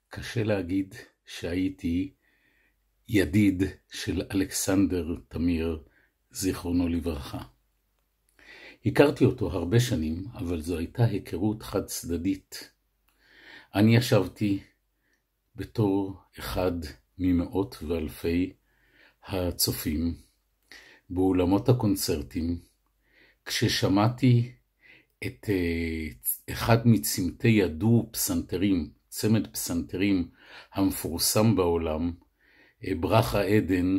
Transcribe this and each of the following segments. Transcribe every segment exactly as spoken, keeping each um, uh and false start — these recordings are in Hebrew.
קשה להגיד שהייתי ידיד של אלכסנדר תמיר, זיכרונו לברכה. הכרתי אותו הרבה שנים, אבל זו הייתה היכרות חד צדדית. אני ישבתי בתור אחד ממאות ואלפי הצופים באולמות הקונצרטים, כששמעתי את אחד מצמתי ידו פסנתרים, צמד פסנתרים המפורסם בעולם, ברכה עדן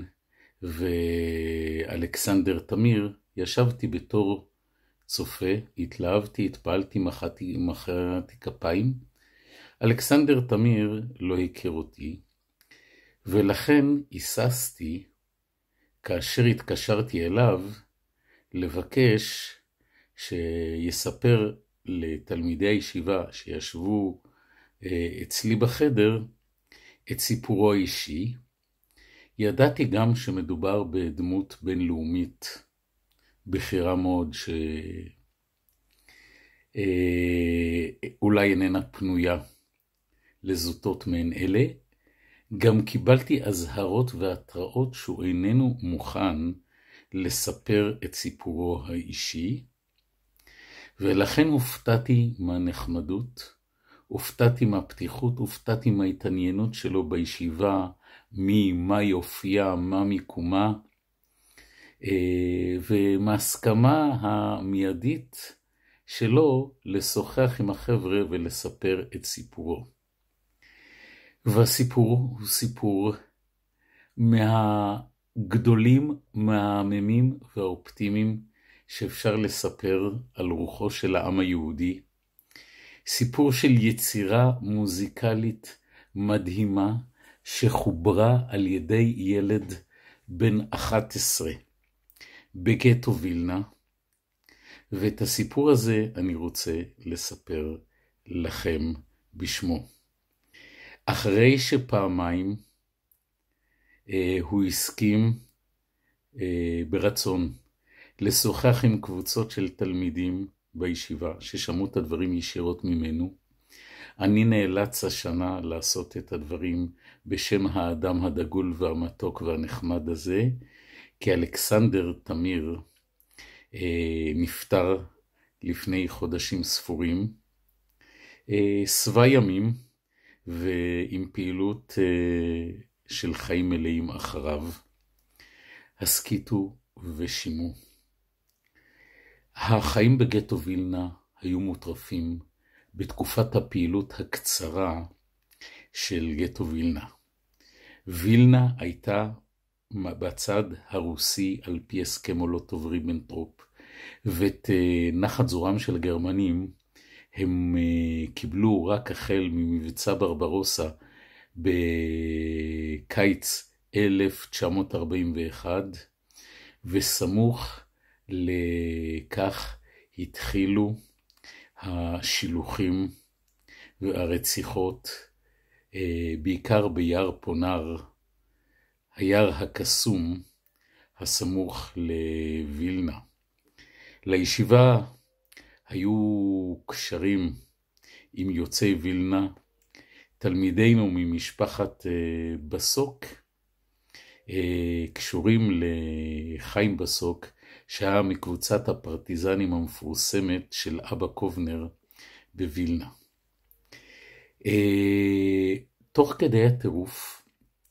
ואלכסנדר תמיר. ישבתי בתור צופה, התלהבתי, התפעלתי, מחאתי, מחאתי כפיים. אלכסנדר תמיר לא הכיר אותי, ולכן היססתי כאשר התקשרתי אליו לבקש שיספר לתלמידי הישיבה שישבו אצלי בחדר את סיפורו האישי. ידעתי גם שמדובר בדמות בינלאומית בכירה מאוד, שאולי איננה פנויה לזוטות מעין אלה. גם קיבלתי הזהרות והתראות שהוא איננו מוכן לספר את סיפורו האישי, ולכן הופתעתי מהנחמדות, הופתעתי מהפתיחות, הופתעתי מההתעניינות שלו בישיבה, מי, מה יופיע, מה מיקומה, ומהסכמה המיידית שלו לשוחח עם החבר'ה ולספר את סיפורו. והסיפור הוא סיפור מהגדולים, מהעממים והאופטימיים שאפשר לספר על רוחו של העם היהודי. סיפור של יצירה מוזיקלית מדהימה שחוברה על ידי ילד בן אחת עשרה בגטו וילנה, ואת הסיפור הזה אני רוצה לספר לכם בשמו. אחרי שפעמיים אה, הוא הסכים אה, ברצון לשוחח עם קבוצות של תלמידים בישיבה ששמעו את הדברים ישירות ממנו, אני נאלץ השנה לעשות את הדברים בשם האדם הדגול והמתוק והנחמד הזה, כי אלכסנדר תמיר אה, נפטר לפני חודשים ספורים, אה, סבא ימים, ועם פעילות אה, של חיים מלאים אחריו. הסכיתו ושימו. החיים בגטו וילנה היו מוטרפים בתקופת הפעילות הקצרה של גטו וילנה. וילנה הייתה בצד הרוסי על פי הסכם מולוטוב-ריבנטרופ, ואת נחת זורם של הגרמנים הם קיבלו רק החל ממבצע ברברוסה בקיץ אלף תשע מאות ארבעים ואחת, וסמוך לכך התחילו השילוחים והרציחות, בעיקר ביער פונר, היער הקסום הסמוך לווילנה. לישיבה היו קשרים עם יוצאי וילנה, תלמידינו ממשפחת בסוק, קשורים לחיים בסוק, שהיה מקבוצת הפרטיזנים המפורסמת של אבא קובנר בווילנה. תוך כדי הטירוף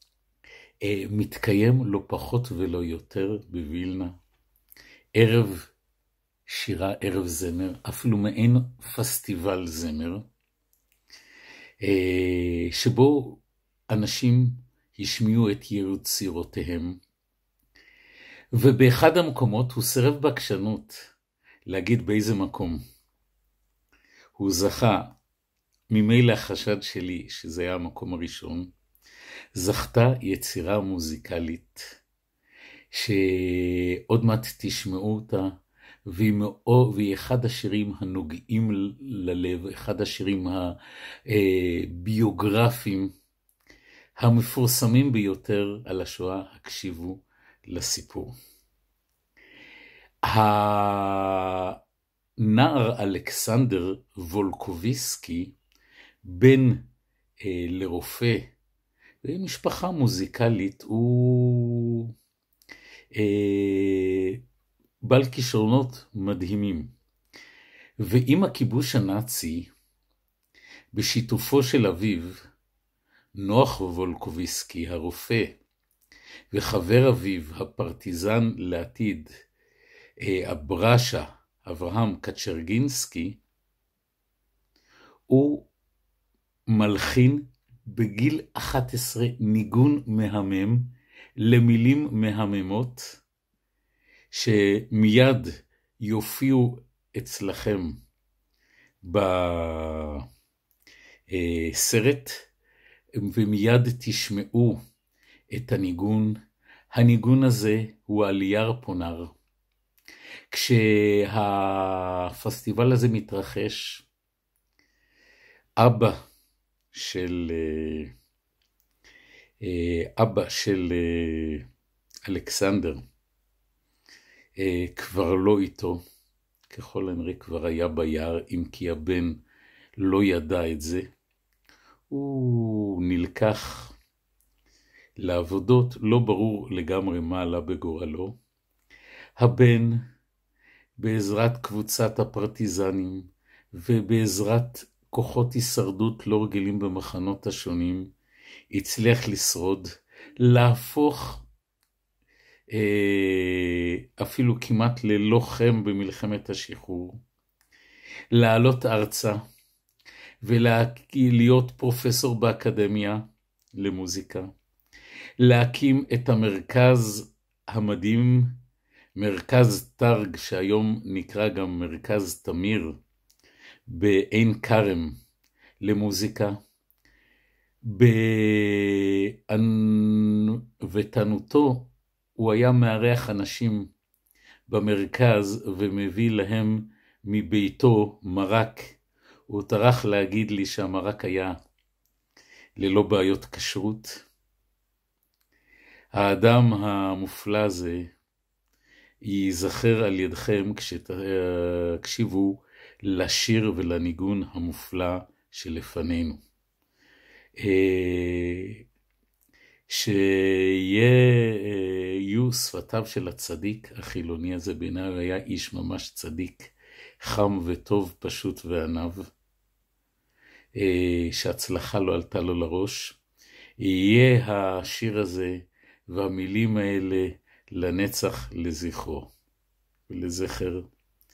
מתקיים לא פחות ולא יותר בווילנה ערב שירה, ערב זמר, אפילו מעין פסטיבל זמר, שבו אנשים השמיעו את יצירותיהם, ובאחד המקומות הוא סירב בעקשנות להגיד באיזה מקום. הוא זכה, ממילא החשד שלי שזה היה המקום הראשון, זכתה יצירה מוזיקלית שעוד מעט תשמעו אותה, והיא, מאו, והיא אחד השירים הנוגעים ללב, אחד השירים הביוגרפיים המפורסמים ביותר על השואה. הקשיבו לסיפור. הנער אלכסנדר וולקוביסקי, בן אה, לרופא, ומשפחה מוזיקלית, הוא אה, בעל כישרונות מדהימים. ועם הכיבוש הנאצי, בשיתופו של אביו, נוח וולקוביסקי, הרופא, וחבר אביו, הפרטיזן לעתיד, אברשה, אברהם קצ'רגינסקי, הוא מלחין בגיל אחת עשרה ניגון מהמם למילים מהממות, שמיד יופיעו אצלכם בסרט, ומיד תשמעו את הניגון. הניגון הזה הוא על יער פונר. כשהפסטיבל הזה מתרחש, אבא של אבא של אלכסנדר כבר לא איתו, ככל הנראה כבר היה ביער, אם כי הבן לא ידע את זה. הוא נלקח לעבודות, לא ברור לגמרי מה עלה בגורלו. הבן, בעזרת קבוצת הפרטיזנים ובעזרת כוחות הישרדות לא רגילים במחנות השונים, הצליח לשרוד, להפוך אה, אפילו כמעט ללוחם במלחמת השחרור, לעלות ארצה ולהיות פרופסור באקדמיה למוזיקה, להקים את המרכז המדהים, מרכז תרג, שהיום נקרא גם מרכז תמיר, בעין כרם למוזיקה. בענוותנותו הוא היה מארח אנשים במרכז ומביא להם מביתו מרק. הוא טרח להגיד לי שהמרק היה ללא בעיות כשרות. האדם המופלא הזה ייזכר על ידכם כשתקשיבו לשיר ולניגון המופלא שלפנינו. שיהיו שפתיו של הצדיק החילוני הזה, בעיניי היה איש ממש צדיק, חם וטוב, פשוט וענב, שהצלחה לא עלתה לו לראש. יהיה השיר הזה והמילים האלה לנצח לזכרו ולזכר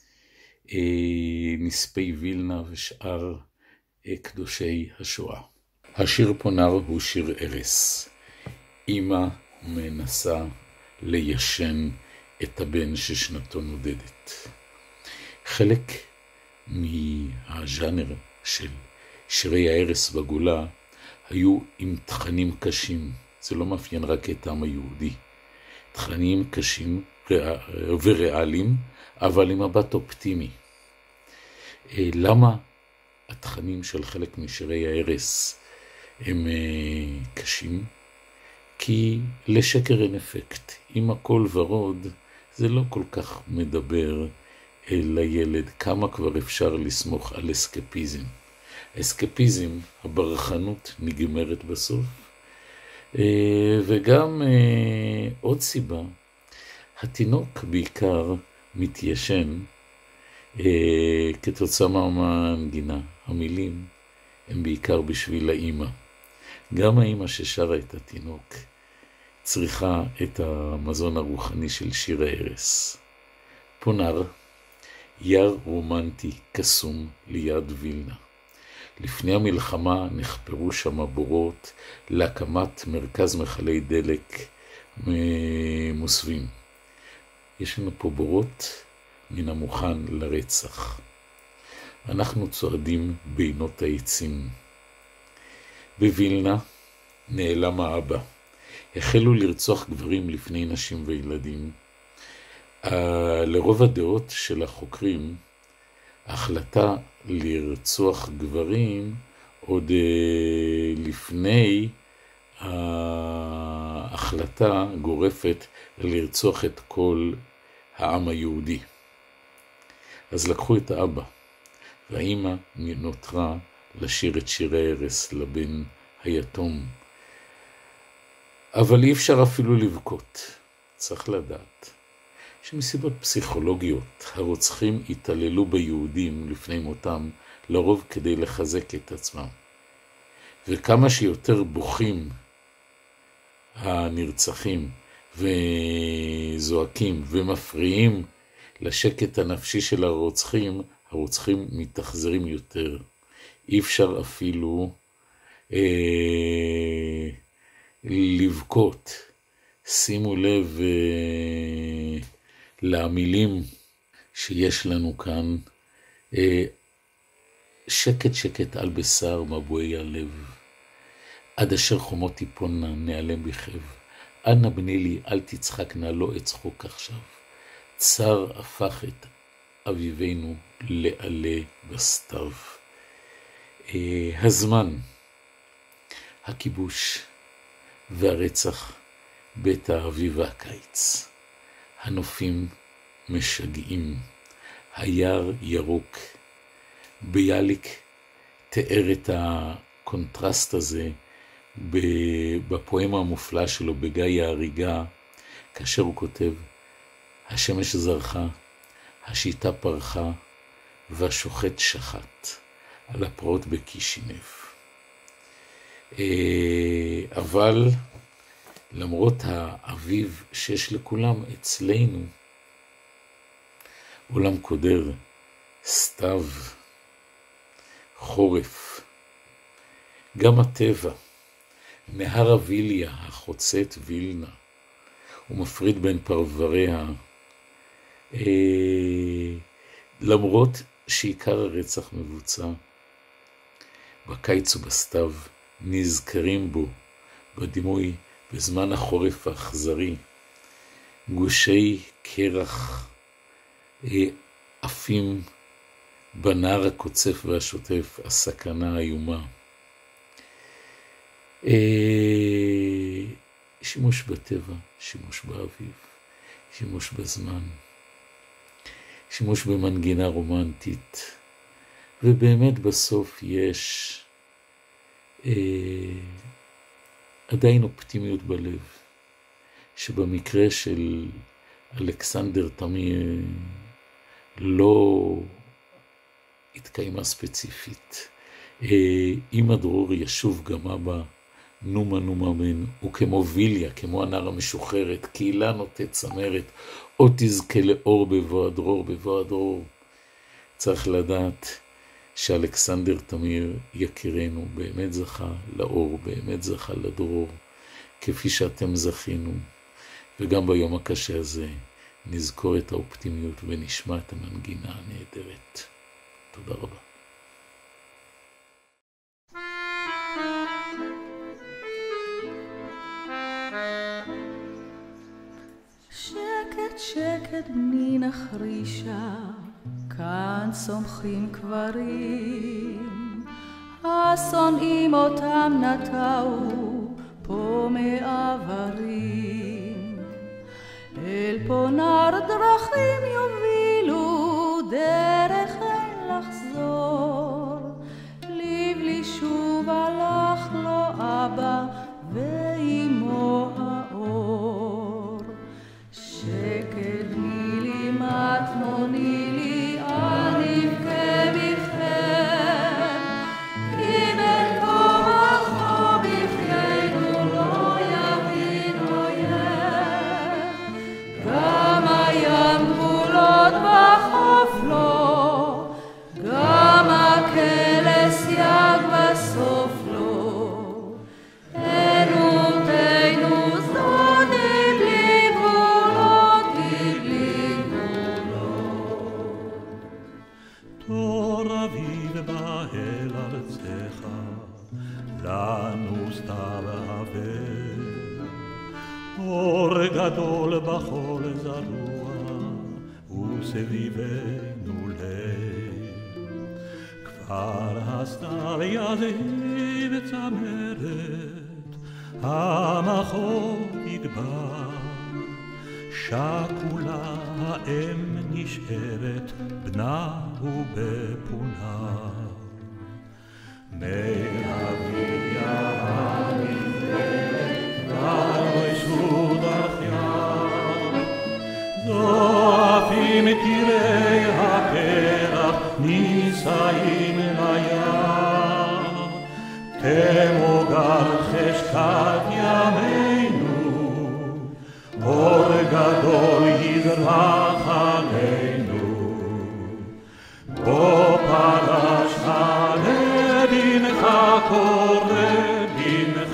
נספי וילנה ושאר קדושי השואה. השיר פונר הוא שיר ערש. אמא מנסה ליישן את הבן ששנתו נודדת. חלק מהז'אנר של שירי הערש בגולה היו עם תכנים קשים. זה לא מאפיין רק את העם היהודי. תכנים קשים וריאליים, אבל עם מבט אופטימי. למה התכנים של חלק משירי הערש הם קשים? כי לשקר אין אפקט. אם הכל ורוד, זה לא כל כך מדבר אל הילד. כמה כבר אפשר לסמוך על אסקפיזם? אסקפיזם, הברחנות נגמרת בסוף. וגם עוד סיבה, התינוק בעיקר מתיישן כתוצאה מהמנגינה. המילים הם בעיקר בשביל האמא. גם האמא ששרה את התינוק צריכה את המזון הרוחני של שיר הערש. פונר, יער רומנטי קסום ליד וילנה. לפני המלחמה נחפרו שם בורות להקמת מרכז מחלי דלק מוסווים. יש לנו פה בורות מן המוכן לרצח. אנחנו צועדים בינות העצים. בווילנה נעלם האבא. החלו לרצוח גברים לפני נשים וילדים. לרוב הדעות של החוקרים, ההחלטה לרצוח גברים עוד לפני ההחלטה גורפת לרצוח את כל העם היהודי. אז לקחו את האבא, והאמא נותרה לשיר את שירי הערש לבן היתום. אבל אי אפשר אפילו לבכות. צריך לדעת שמסיבות פסיכולוגיות הרוצחים התעללו ביהודים לפני מותם, לרוב כדי לחזק את עצמם. וכמה שיותר בוכים הנרצחים וזועקים ומפריעים לשקט הנפשי של הרוצחים, הרוצחים מתאכזרים יותר. אי אפשר אפילו אה, לבכות. שימו לב אה, למילים שיש לנו כאן. אה, שקט שקט על בשר מבועי הלב, עד אשר חומות תיפולנה נעלם בכאב. אנא בני לי אל תצחק נא, לא אצחוק עכשיו. צר הפך את אביבנו לעלה בסתיו. אה, הזמן, הכיבוש והרצח, בית האביב והקיץ. הנופים משגעים, היער ירוק. ביאליק תיאר את הקונטרסט הזה בפואמה המופלא שלו בגיא ההריגה, כאשר הוא כותב, השמש זרחה, השיטה פרחה, והשוחט שחט על הפרעות בקישינב. אבל למרות האביב שיש לכולם, אצלנו עולם קודר, סתיו, חורף. גם הטבע, נהר הוויליה החוצה את וילנה, הוא מפריד בין פרבריה, אה, למרות שעיקר הרצח מבוצע בקיץ ובסתיו, נזכרים בו בדימוי בזמן החורף האכזרי, גושי קרח אה, עפים בנהר הקוצף והשוטף, הסכנה האיומה. אה, שימוש בטבע, שימוש באביב, שימוש בזמן, שימוש במנגינה רומנטית, ובאמת בסוף יש אה, עדיין אופטימיות בלב, שבמקרה של אלכסנדר תמיר לא התקיימה ספציפית. אם הדרור ישוב גם אבא, נומה נומה מן, וכמו ויליה, כמו הנער המשוחררת, קהילה נוטה צמרת, או תזכה לאור בבוא הדרור, בבוא הדרור. צריך לדעת שאלכסנדר תמיר יקירנו באמת זכה לאור, באמת זכה לדרור, כפי שאתם זכינו. וגם ביום הקשה הזה נזכור את האופטימיות ונשמע את המנגינה הנהדרת. תודה רבה. שקט שקט בני נחרישה, כאן צומחים קברים, השונאים אותם נטעו פה מעברים. אל פונר דרכים יובילו, דרך אין לחזור, לבלי שוב הלך לו אבא ואימו האור. שקט בני לי מתמוני לי, אני אבכה בכם, כי בין כה וכה בחיינו לא יבין אויב. גם הים גבולות בחוף לו, גם הכלס יג בסוף לו. אין אותנו זוני בלי גבולות, בלי גבולות. תור אביב בא אל ארצך, לנו סתיו הבא. אור גדול בחול זרוע, וסביבנו לב. כבר הסתיו יזהב צמרת, המחור יגבר. שקולה האם נשארת, בנה הוא בפונה. מטירי הפרח נישאים לים, תמוגר חשכת ימינו, אור גדול יזרח עלינו, בו פרש הלב בנך קורא, בנך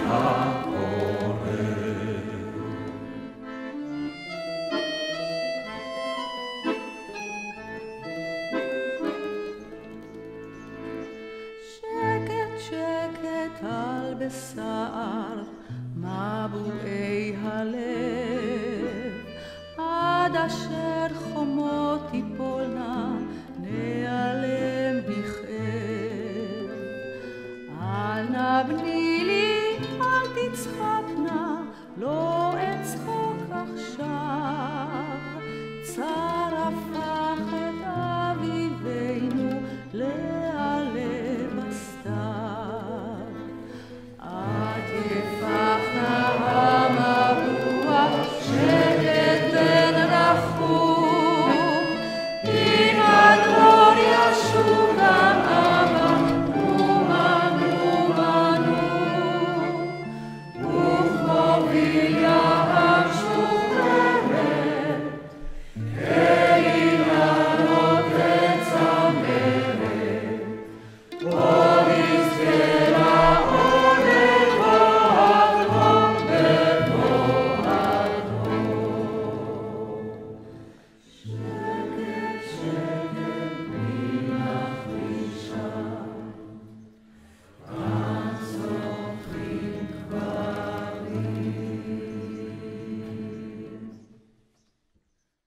על בשר מבועי הלב עד אשר